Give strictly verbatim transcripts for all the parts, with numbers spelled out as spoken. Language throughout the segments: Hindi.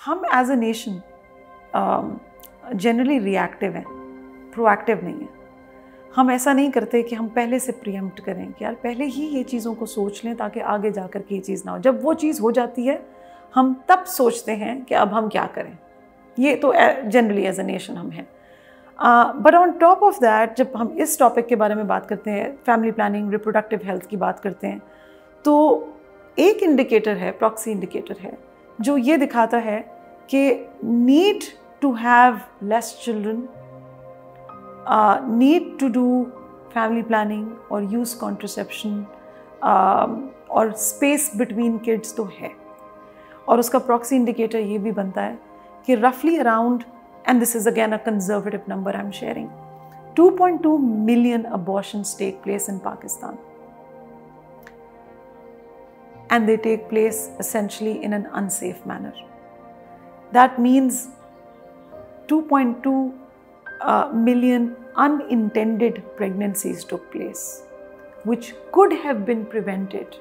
हम as a nation generally reactive हैं, प्रोएक्टिव नहीं है। हम ऐसा नहीं करते कि हम पहले से प्रीएम्प्ट करें कि यार पहले ही ये चीज़ों को सोच लें ताकि आगे जा कर के ये चीज़ ना हो। जब वो चीज़ हो जाती है हम तब सोचते हैं कि अब हम क्या करें। ये तो जनरली एज अ नेशन हम हैं। But on top of that, जब हम इस टॉपिक के बारे में बात करते हैं, फैमिली प्लानिंग, रिप्रोडक्टिव हेल्थ की बात करते हैं, तो एक इंडिकेटर है, प्रॉक्सी इंडिकेटर है, जो ये दिखाता है कि need to have less children, need to do family planning और यूज़ कॉन्ट्रसेप्शन और स्पेस बिटवीन किड्स तो है। और उसका प्रॉक्सी इंडिकेटर ये भी बनता है कि रफली around, and this is again a conservative number I'm sharing, two point two million abortions take place in Pakistan. And they take place essentially in an unsafe manner. That means two point two uh, million unintended pregnancies took place, which could have been prevented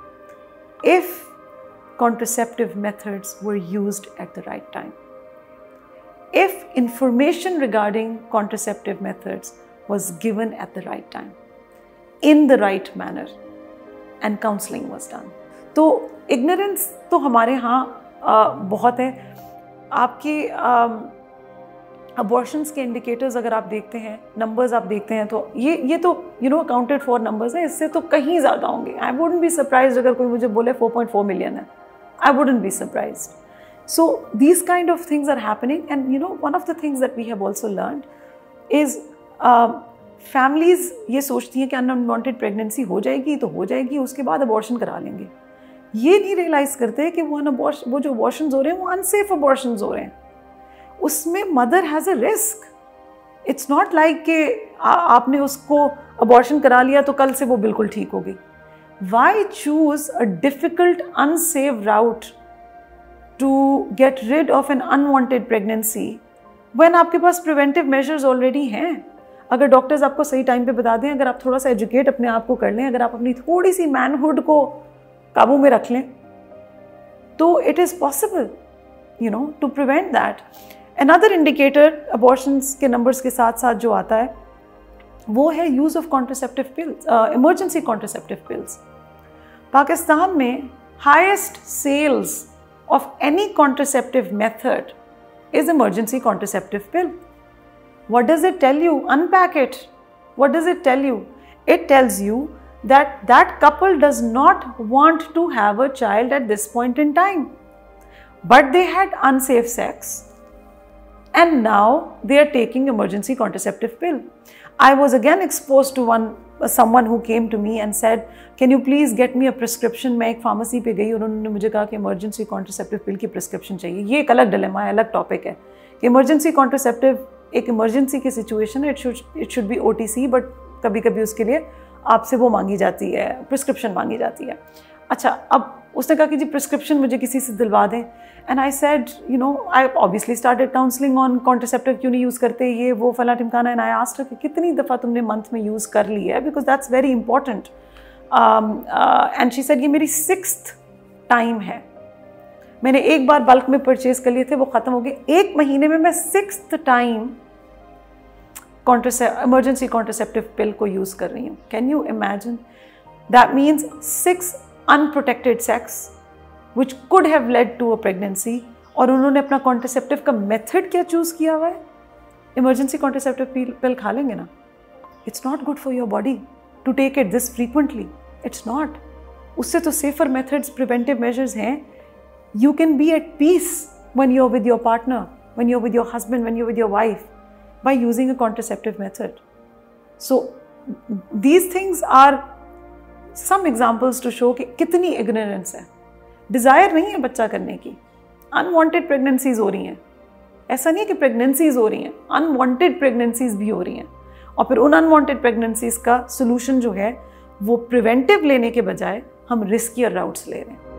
if contraceptive methods were used at the right time. If information regarding contraceptive methods was given at the right time, in the right manner, and counseling was done. तो ignorance तो हमारे यहाँ बहुत है। आपकी abortions के indicators अगर आप देखते हैं, numbers आप देखते हैं, तो ये ये तो you know accounted for numbers हैं, इससे तो कहीं ज़्यादा होंगे। I wouldn't be surprised अगर कोई मुझे बोले four point four million है, I wouldn't be surprised. So these kind of things are happening, and you know one of the things that we have also learned is uh, families ये सोचती हैं कि unwanted pregnancy हो जाएगी तो हो जाएगी, उसके बाद abortion करा लेंगे। ये नहीं realize करते कि वो abortion, वो जो abortions हो रहे हैं वो unsafe abortions हो रहे हैं। उसमें mother has a risk. It's not like कि आपने उसको abortion करा लिया तो कल से वो बिल्कुल ठीक होगी। Why choose a difficult unsafe route to get rid of an unwanted pregnancy when आपके पास preventive measures already हैं? अगर डॉक्टर्स आपको सही टाइम पे बता दें, अगर आप थोड़ा सा एजुकेट अपने आप को कर लें, अगर आप अपनी थोड़ी सी मैनहुड को काबू में रख लें, तो it is possible you know to prevent that. Another indicator abortions के नंबर्स के साथ साथ जो आता है वो है use of contraceptive pills, emergency contraceptive pills. Pakistan में highest sales of any contraceptive method is emergency contraceptive pill. What does it tell you? Unpack it. What does it tell you? It tells you that that couple does not want to have a child at this point in time, but they had unsafe sex and now they are taking emergency contraceptive pill. I was again exposed to one someone who came to me and said, can you please get me a prescription? मैं एक फार्मेसी पे गई और उन्होंने मुझे कहा कि इमरजेंसी कॉन्ट्रासेप्टिव पिल की प्रिस्क्रिप्शन चाहिए। ये एक अलग डिलेमा है, अलग टॉपिक है कि इमरजेंसी कॉन्ट्रासेप्टिव एक इमरजेंसी की सिचुएशन है, it should it should be O T C, but कभी कभी उसके लिए आपसे वो मांगी जाती है, प्रिस्क्रिप्शन मांगी जाती है। अच्छा, अब उसने कहा कि जी प्रिस्क्रिप्शन मुझे किसी से दिलवा दें। And I said you know I obviously started counselling on contraceptive, क्यों नहीं यूज़ करते ये वो फला टिमकाना। एंड आई आस्क्ड कि कितनी दफ़ा तुमने मंथ में यूज़ कर ली है, because that's very important. And she said ये मेरी सिक्स्थ टाइम है, मैंने एक बार बल्क में परचेज कर लिए थे, वो ख़त्म हो गए, एक महीने में मैं sixth time contraceptive emergency contraceptive pill को यूज़ कर रही हूँ। Can you imagine? That means six unprotected sex which could have led to a pregnancy, और उन्होंने अपना कॉन्ट्रासेप्टिव का मेथड क्या चूज़ किया हुआ है? इमरजेंसी कॉन्ट्रासेप्टिव पिल खा लेंगे ना। It's not good for your body to take it this frequently, it's not. उससे तो सेफर मेथड्स, प्रिवेंटिव मेजर्स हैं। You can be at peace when you're with your partner, when you're with your husband, when you're with your wife, by using a contraceptive method. So these things are some examples to show कि कितनी इग्नोरेंस है। डिज़ायर नहीं है बच्चा करने की, अनवांटेड प्रेगनेंसीज हो रही हैं। ऐसा नहीं है कि प्रेगनेंसीज हो रही हैं, अनवांटेड प्रेगनेंसीज भी हो रही हैं। और फिर उन अनवांटेड प्रेगनेंसीज का सोल्यूशन जो है वो प्रिवेंटिव लेने के बजाय हम रिस्कियर राउट्स ले रहे हैं।